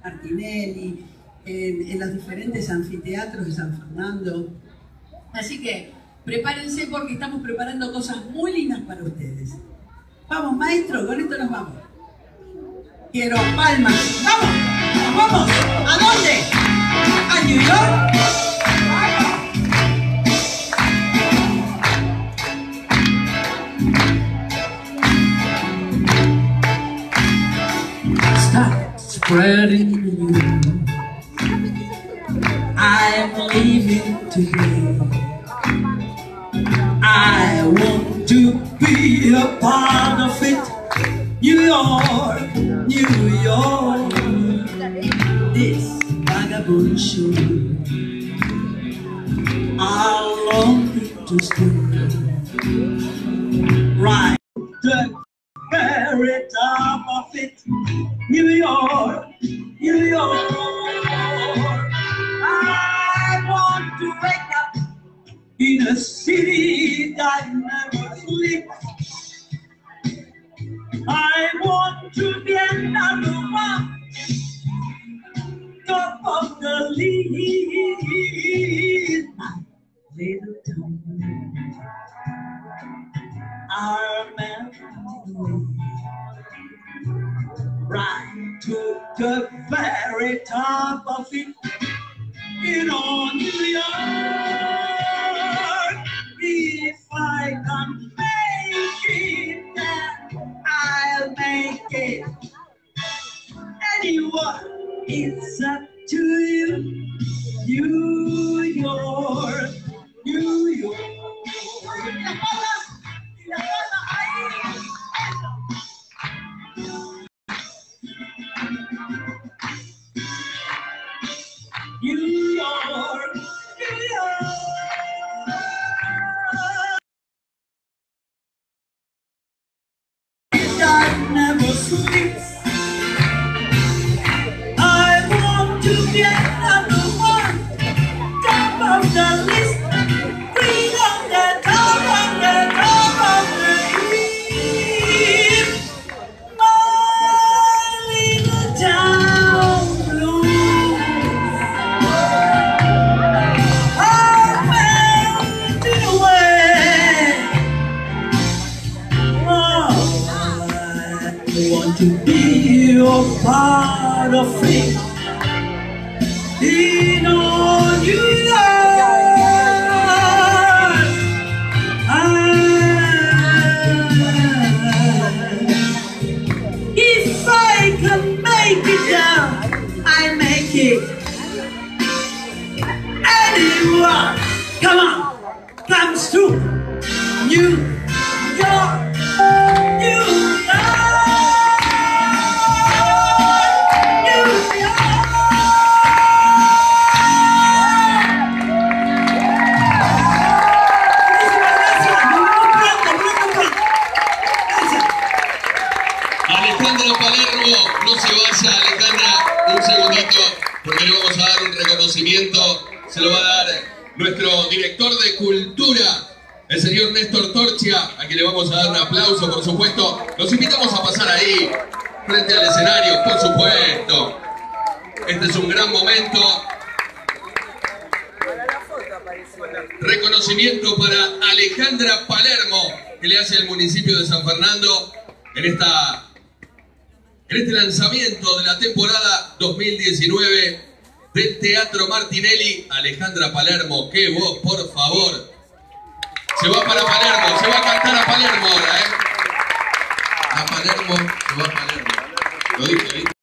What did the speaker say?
Martinelli, en los diferentes anfiteatros de San Fernando. Así que prepárense porque estamos preparando cosas muy lindas para ustedes. Vamos, maestro, con esto nos vamos. Quiero palmas. ¡Vamos! ¡Vamos! ¿A dónde? ¿A New York? Start spreading the news. I'm leaving today. I want to be a part of it. New York, New York. This vagabond show. I long to stay right the very top of it. New York, New York. I want to wake up in a city that never sleeps. I want to be another one, top of the league. My little town, our melody, right to the very top of it. You know, New York, if I can make it there, I'll make it. Anyone, it's up to you. New York, New York. New York, New York. That never sleeps. I want to get number one, top of the list. Bring on the top of the heap. My little town blues. I melted away. I want to be a part of it. In all New York, if I can make it down, I make it. Anyone, come on, comes to New York, New York. Alejandra Palermo, no se vaya, Alejandra, un segundito, porque le vamos a dar un reconocimiento. Se lo va a dar nuestro director de cultura, el señor Néstor Torchia, a quien le vamos a dar un aplauso, por supuesto. Los invitamos a pasar ahí, frente al escenario, por supuesto. Este es un gran momento. Reconocimiento para Alejandra Palermo, que le hace el municipio de San Fernando en este lanzamiento de la temporada 2019 del Teatro Martinelli. Alejandra Palermo, qué voz, por favor. Se va para Palermo, se va a cantar a Palermo ahora, A Palermo, se va a Palermo. Lo dije, ¿viste?